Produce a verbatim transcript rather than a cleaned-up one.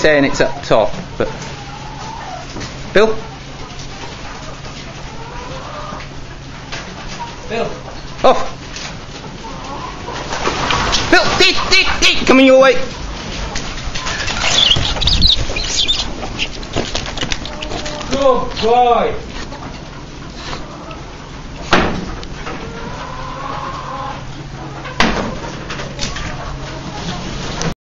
saying it's up top, but Bill? Bill. Off! Bill, Dick, Dick, Dick, coming your way. Good boy.